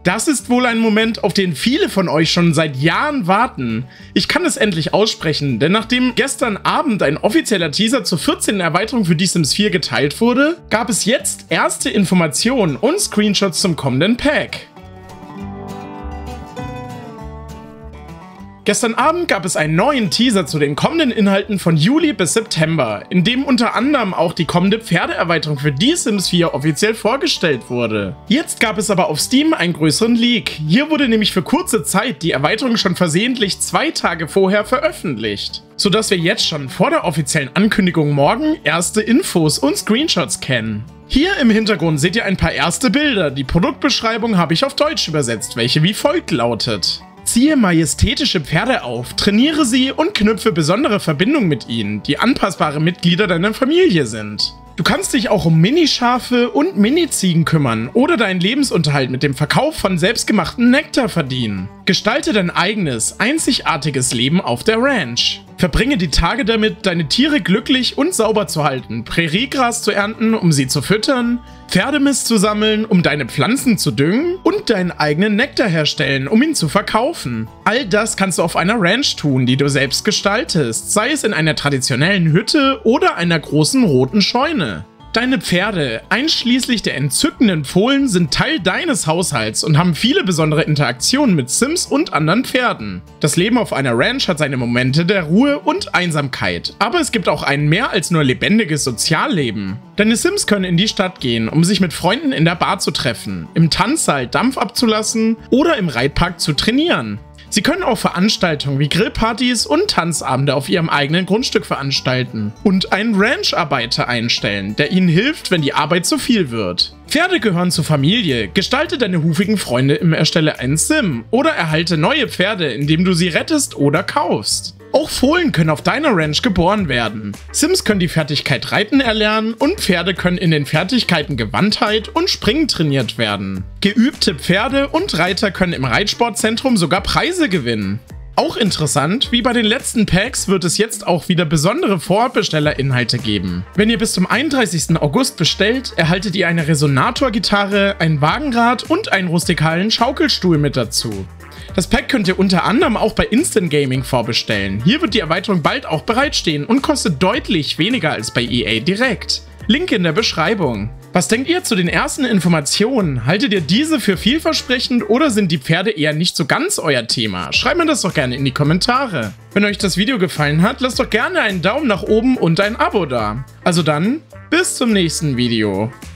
Das ist wohl ein Moment, auf den viele von euch schon seit Jahren warten. Ich kann es endlich aussprechen, denn nachdem gestern Abend ein offizieller Teaser zur 14. Erweiterung für Die Sims 4 geteilt wurde, gab es jetzt erste Informationen und Screenshots zum kommenden Pack. Gestern Abend gab es einen neuen Teaser zu den kommenden Inhalten von Juli bis September, in dem unter anderem auch die kommende Pferdeerweiterung für Die Sims 4 offiziell vorgestellt wurde. Jetzt gab es aber auf Steam einen größeren Leak. Hier wurde nämlich für kurze Zeit die Erweiterung schon versehentlich 2 Tage vorher veröffentlicht, sodass wir jetzt schon vor der offiziellen Ankündigung morgen erste Infos und Screenshots kennen. Hier im Hintergrund seht ihr ein paar erste Bilder, die Produktbeschreibung habe ich auf Deutsch übersetzt, welche wie folgt lautet: Ziehe majestätische Pferde auf, trainiere sie und knüpfe besondere Verbindungen mit ihnen, die anpassbare Mitglieder deiner Familie sind. Du kannst dich auch um Minischafe und Mini-Ziegen kümmern oder deinen Lebensunterhalt mit dem Verkauf von selbstgemachten Nektar verdienen. Gestalte dein eigenes, einzigartiges Leben auf der Ranch. Verbringe die Tage damit, deine Tiere glücklich und sauber zu halten, Präriegras zu ernten, um sie zu füttern, Pferdemist zu sammeln, um deine Pflanzen zu düngen und deinen eigenen Nektar herstellen, um ihn zu verkaufen. All das kannst du auf einer Ranch tun, die du selbst gestaltest, sei es in einer traditionellen Hütte oder einer großen roten Scheune. Deine Pferde, einschließlich der entzückenden Fohlen, sind Teil deines Haushalts und haben viele besondere Interaktionen mit Sims und anderen Pferden. Das Leben auf einer Ranch hat seine Momente der Ruhe und Einsamkeit, aber es gibt auch ein mehr als nur lebendiges Sozialleben. Deine Sims können in die Stadt gehen, um sich mit Freunden in der Bar zu treffen, im Tanzsaal Dampf abzulassen oder im Reitpark zu trainieren. Sie können auch Veranstaltungen wie Grillpartys und Tanzabende auf ihrem eigenen Grundstück veranstalten und einen Rancharbeiter einstellen, der ihnen hilft, wenn die Arbeit zu viel wird. Pferde gehören zur Familie. Gestalte deine hufigen Freunde im Erstelle einen Sim oder erhalte neue Pferde, indem du sie rettest oder kaufst. Auch Fohlen können auf deiner Ranch geboren werden. Sims können die Fertigkeit Reiten erlernen und Pferde können in den Fertigkeiten Gewandtheit und Springen trainiert werden. Geübte Pferde und Reiter können im Reitsportzentrum sogar Preise gewinnen. Auch interessant, wie bei den letzten Packs wird es jetzt auch wieder besondere Vorbestellerinhalte geben. Wenn ihr bis zum 31. August bestellt, erhaltet ihr eine Resonator-Gitarre, ein Wagenrad und einen rustikalen Schaukelstuhl mit dazu. Das Pack könnt ihr unter anderem auch bei Instant Gaming vorbestellen. Hier wird die Erweiterung bald auch bereitstehen und kostet deutlich weniger als bei EA direkt. Link in der Beschreibung. Was denkt ihr zu den ersten Informationen? Haltet ihr diese für vielversprechend oder sind die Pferde eher nicht so ganz euer Thema? Schreibt mir das doch gerne in die Kommentare. Wenn euch das Video gefallen hat, lasst doch gerne einen Daumen nach oben und ein Abo da. Also dann, bis zum nächsten Video.